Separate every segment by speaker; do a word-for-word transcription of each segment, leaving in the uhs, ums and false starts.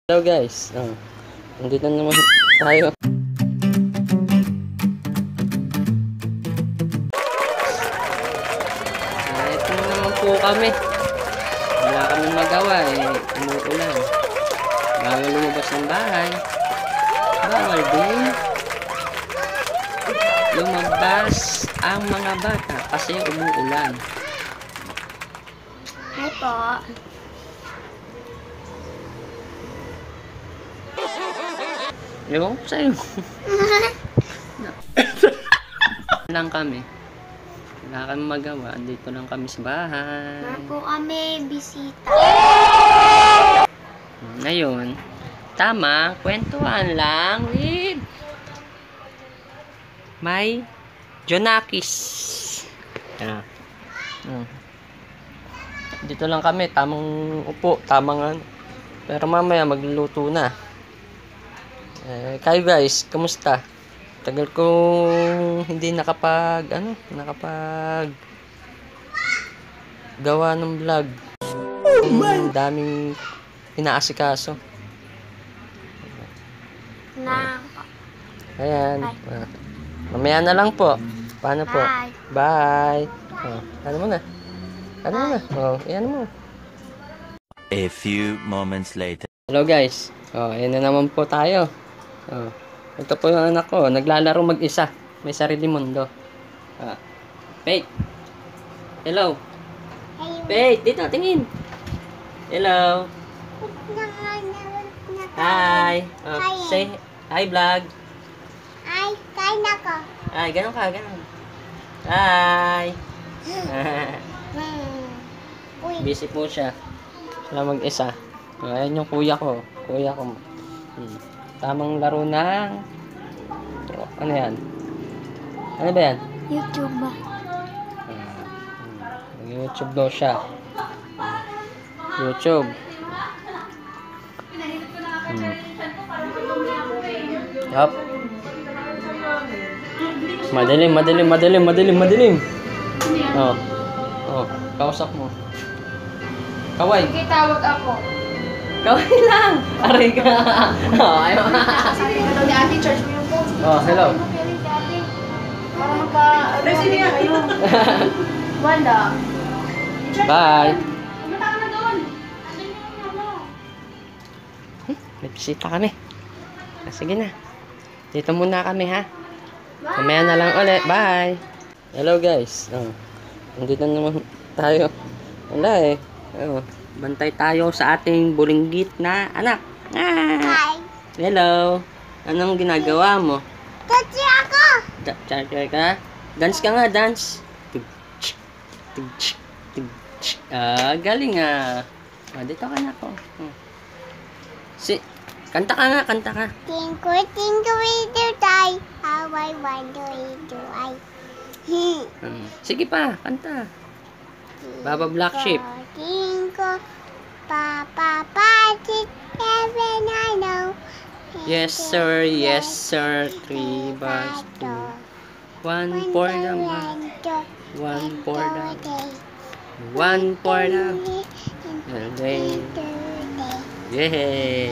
Speaker 1: Hello guys, oh, nandito naman tayo. Ah, ito na naman po kami. Wala kami magawa eh, umuulan. Bawal lumabas ng bahay. Bawal din lumabas ang mga bata kasi umuulan.
Speaker 2: Hi po.
Speaker 1: Ewan ko sa'yo. lang kami. Wala kami magawa. Andito lang kami sa bahay.
Speaker 2: Meron po kami bisita.
Speaker 1: Ngayon, tama, kwentuhan lang with may Jonakis. Yan. Hmm. Dito lang kami, tamang upo, tamang ano. Pero mamaya magluluto na. Eh, kayo guys, kamusta? Tagal ko hindi nakapag, ano, nakapag gawa ng vlog. Oh my! Daming inaasikaso.
Speaker 2: Na.
Speaker 1: Ayan. Ah, mamaya na lang po. Paano po?
Speaker 2: Bye.
Speaker 1: Bye. Oh, ano mo na? Ano mo na? Oh, ayan mo.
Speaker 3: A few moments later.
Speaker 1: Hello guys. Oh, ayan na naman po tayo. Oh, ito po yung anak ko. Naglalaro mag-isa. May sarili mundo. Ah. Faith. Hello. Faith, dito, tingin. Hello. Hi. Oh,
Speaker 2: Hi.
Speaker 1: say hi vlog.
Speaker 2: Ay, kain ako.
Speaker 1: Ay, ganun ka, ganun. Hi.
Speaker 2: Hmm. Uy.
Speaker 1: Busy po siya. Wala mag-isa. Oh, ayan yung kuya ko. Kuya ko. Hmm. Tamang laro ng... Ano yan? Ano ba yan?
Speaker 2: YouTube ba?
Speaker 1: Ah, hmm. YouTube daw siya. YouTube. Hmm. Yup. Madilim, madilim, madilim, madilim, madilim. Oh. Oh, kausap mo. Kaway.
Speaker 2: Sige, tawag ako.
Speaker 1: Kaway lang. Aray ka. Oh, ayaw.
Speaker 2: Sabi ko daw ni Ate, charge mo yung phone.
Speaker 1: Oh, hello.
Speaker 2: Para magpa... Sige nga kayo. Wanda.
Speaker 1: Bye.
Speaker 2: Pumunta ka na doon. Andun yung ano.
Speaker 1: May bisita kami. Ah, sige na. Dito muna kami ha. Mamaya na lang ulit. Bye. Hello guys. Oh, nandito naman tayo. Wala eh. Oh, bantay tayo sa ating bulinggit na anak. Ah.
Speaker 2: Hi.
Speaker 1: Hello. Anong ginagawa mo?
Speaker 2: Tati ako.
Speaker 1: Da- Charger ka? Dance ka nga, dance. Tug-tsk, tug-tsk, tug-tsk. Ah, galing ah. Ah, dito ka na po. Hmm. Si, kanta ka nga, kanta ka.
Speaker 2: Twinkle, twinkle, little star, how I wonder do I.
Speaker 1: Hmm. Sige pa, kanta. Baba Black Sheep.
Speaker 2: Twinkle, Papa, Patrick, heaven I know.
Speaker 1: Yes sir, yes sir. Three bars, two. One for the man, one for the, one for the, the day. Yay!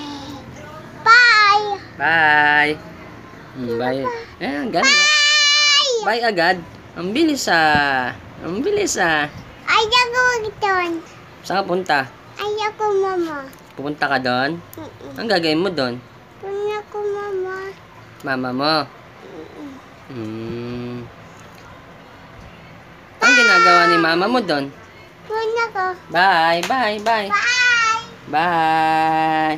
Speaker 2: Bye!
Speaker 1: Bye! Hmm, bye. Eh, galing. Bye agad. Ang bilis ah. Ang bilis ah.
Speaker 2: Ayoko doon.
Speaker 1: Saan ka punta?
Speaker 2: Ayoko, mama.
Speaker 1: Pupunta ka doon?
Speaker 2: Mm-mm.
Speaker 1: Ang gagawin mo doon?
Speaker 2: Punya ko, mama.
Speaker 1: Mama mo? Hmm. Ang ginagawa ni mama mo doon?
Speaker 2: Punya ko.
Speaker 1: Bye, bye, bye.
Speaker 2: Bye!
Speaker 1: Bye!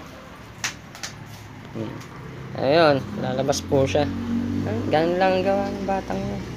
Speaker 1: Hmm. Ayun, lalabas po siya. Ah, ganun lang ang gawa ng batang yun.